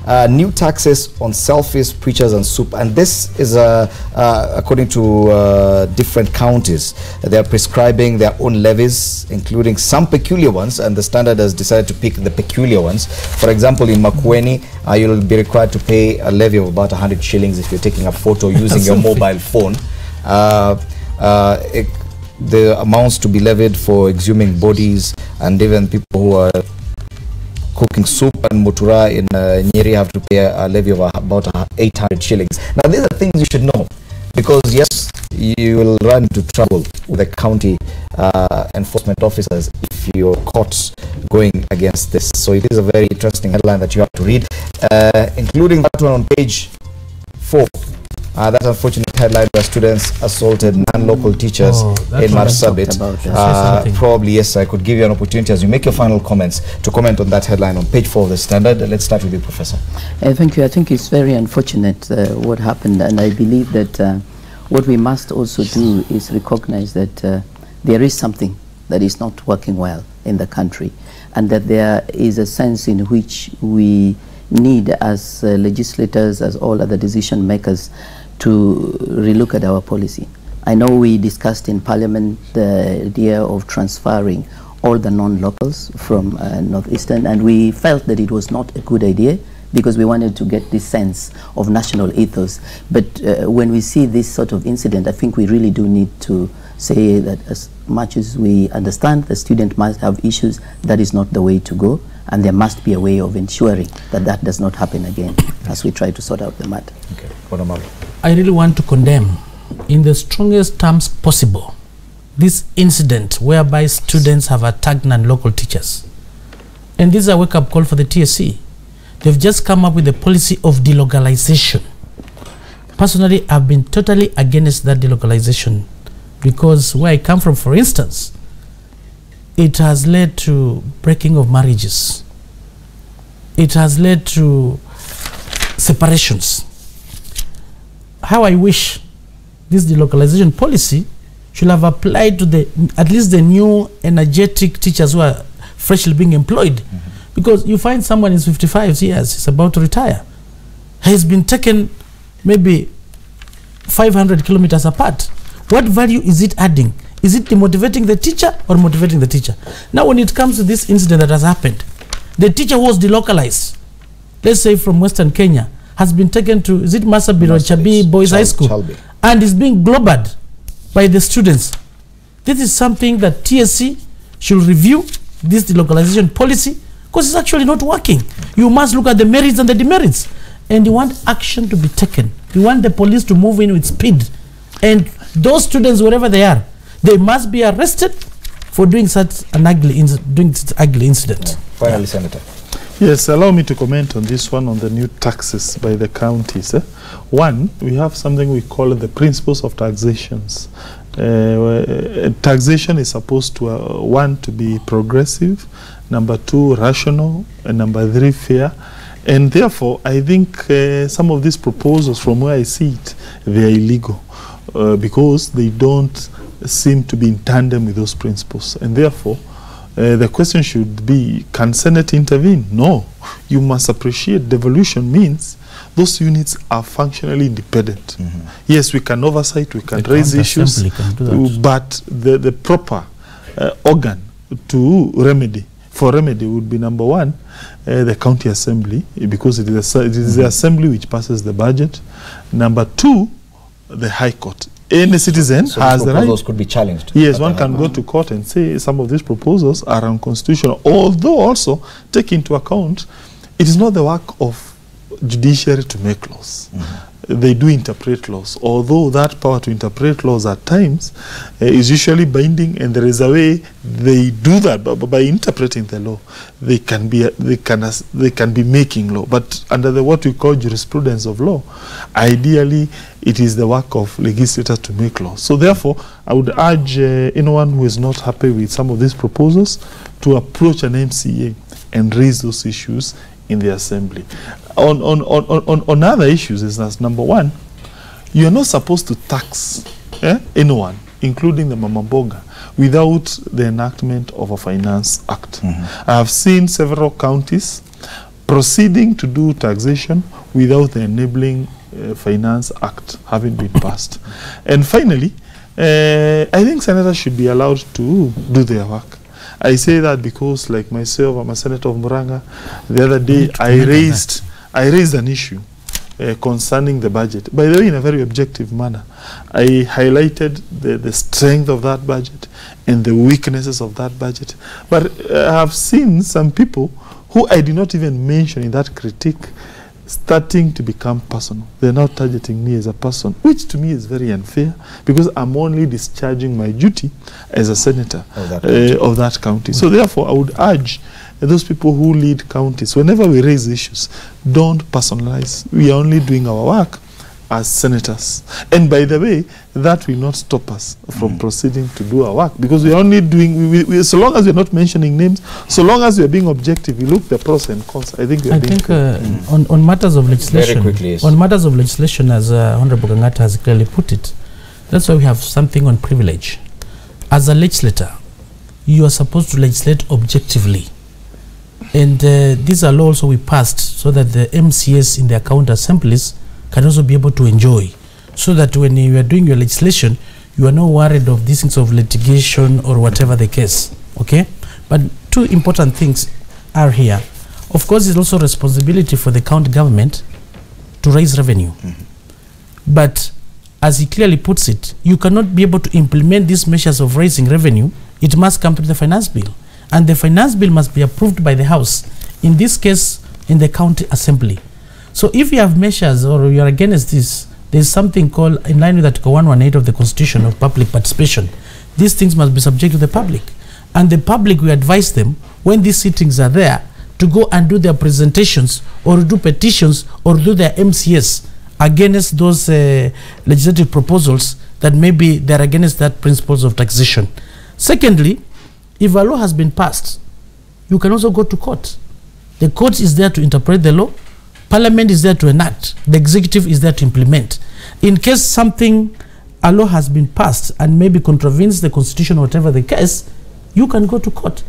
new taxes on selfies, preachers, and soup. And this is according to different counties. They are prescribing their own levies, including some peculiar ones, and the standard has decided to pick the peculiar ones. For example, in Makueni, you'll be required to pay a levy of about 100 shillings if you're taking a photo using your mobile phone. The amounts to be levied for exhuming bodies, and even people who are cooking soup and mutura in Nyeri have to pay a levy of about 800 shillings. Now, these are things you should know, because yes, you will run into trouble with the county enforcement officers if you're caught going against this. So it is a very interesting headline that you have to read, including that one on page 4. That unfortunate headline where students assaulted non-local teachers in Marsabit. Probably, yes, I could give you an opportunity as you make your final comments to comment on that headline on page 4 of the Standard. Let's start with you, Professor. Thank you. I think it's very unfortunate what happened, and I believe that what we must also do is recognize that there is something that is not working well in the country, and that there is a sense in which we need, as legislators, as all other decision makers, to relook at our policy. I know we discussed in Parliament the idea of transferring all the non-locals from Northeastern, and we felt that it was not a good idea because we wanted to get this sense of national ethos. But when we see this sort of incident, I think we really do need to say that as much as we understand the student must have issues, that is not the way to go, and there must be a way of ensuring that that does not happen again as we try to sort out the matter. Okay. I really want to condemn in the strongest terms possible this incident whereby students have attacked non-local teachers. And this is a wake-up call for the TSC. They've just come up with a policy of delocalization. Personally, I've been totally against that delocalization, because where I come from, for instance, it has led to breaking of marriages. It has led to separations. How I wish this delocalization policy should have applied to at least the new energetic teachers who are freshly being employed. Because you find someone is 55 years, he's about to retire. He's been taken maybe 500 kilometers apart. What value is it adding? Is it demotivating the teacher or motivating the teacher? Now, when it comes to this incident that has happened, the teacher was delocalized, let's say from Western Kenya, has been taken to, is it Marsabit or Chabi Boys High School, and is being globed by the students. This is something that TSC should review, this delocalization policy, because it's actually not working. You must look at the merits and the demerits, and you want action to be taken. You want the police to move in with speed, and those students, wherever they are, they must be arrested for doing such an ugly incident. Yeah. Finally, Senator. Yes, allow me to comment on this one, on the new taxes by the counties. One, we have something we call the principles of taxations. Taxation is supposed to, one, to be progressive, number two, rational, and number three, fair. And therefore, I think some of these proposals, from where I see it, they are illegal because they don't seem to be in tandem with those principles. And therefore, the question should be, can Senate intervene? No. You must appreciate devolution means those units are functionally independent. Yes, we can oversight, we can raise issues, but the proper organ to remedy would be, number one, the county assembly, because it is the assembly which passes the budget. Number two, the High Court. Any citizen has the right. Proposals could be challenged. Yes, one can go to court and say some of these proposals are unconstitutional, although also take into account it is not the work of judiciary to make laws. They do interpret laws, although that power to interpret laws at times is usually binding, and there is a way they do that by interpreting the law. They can be making law, but under the what we call jurisprudence of law, ideally it is the work of legislators to make laws. So therefore, I would urge anyone who is not happy with some of these proposals to approach an MCA and raise those issues in the assembly. On other issues, is that number one, you are not supposed to tax anyone, including the Mama Mboga, without the enactment of a finance act. I have seen several counties proceeding to do taxation without the enabling Finance Act having been passed. And finally, I think senators should be allowed to do their work. I say that because, like myself, I'm a senator of Muranga. The other day, I raised an issue concerning the budget. By the way, in a very objective manner. I highlighted the strength of that budget and the weaknesses of that budget. But I have seen some people who I did not even mention in that critique starting to become personal. They're now targeting me as a person, which to me is very unfair, because I'm only discharging my duty as a senator of that county. So therefore, I would urge those people who lead counties, whenever we raise issues, don't personalize. We are only doing our work as senators. And by the way, that will not stop us from proceeding to do our work, because we are only doing, so long as we are not mentioning names, so long as we are being objective, we look the pros and cons. I think on matters of legislation, very quickly, yes. On matters of legislation, as Honorable Kang'ata has clearly put it, that's why we have something on privilege. As a legislator, you are supposed to legislate objectively. And these are laws also we passed so that the MCS in their county assemblies can also be able to enjoy, so that when you are doing your legislation, you are not worried of these things of litigation or whatever the case. Okay? But two important things are here. Of course, it's also responsibility for the county government to raise revenue. But as he clearly puts it, you cannot be able to implement these measures of raising revenue. It must come to the finance bill. And the finance bill must be approved by the House, in this case, in the county assembly. So if you have measures or you are against this, there is something called, in line with Article 118 of the Constitution of Public Participation, these things must be subject to the public. And the public, we advise them, when these sittings are there, to go and do their presentations or do petitions or do their MCS against those legislative proposals that maybe they're against that principles of taxation. Secondly, if a law has been passed, you can also go to court. The court is there to interpret the law. Parliament is there to enact. The executive is there to implement. In case a law has been passed and maybe contravenes the constitution or whatever the case, you can go to court.